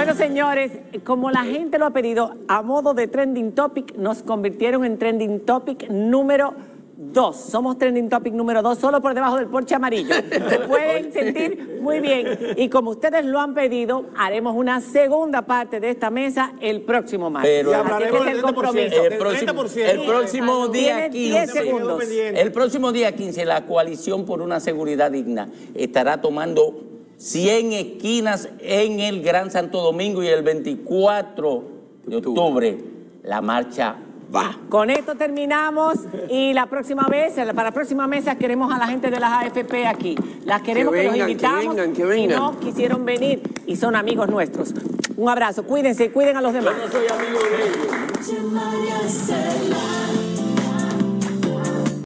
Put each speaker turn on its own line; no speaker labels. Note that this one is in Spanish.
Bueno, señores, como la gente lo ha pedido, a modo de trending topic, nos convirtieron en trending topic número 2. Somos trending topic número 2, solo por debajo del Porsche amarillo. Se pueden sentir muy bien. Y como ustedes lo han pedido, haremos una segunda parte de esta mesa el próximo martes.
Pero
así que es el compromiso.
El próximo día
Tienen 10
15.
segundos.
El próximo día 15, la Coalición por una Seguridad Digna estará tomando 100 esquinas en el Gran Santo Domingo y el 24 de octubre la marcha va.
Con esto terminamos y la próxima vez, para la próxima mesa queremos a la gente de las AFP aquí. Las queremos que los invitamos y no quisieron venir y son amigos nuestros. Un abrazo, cuídense y cuiden a los demás.
Yo no soy amigo de ellos.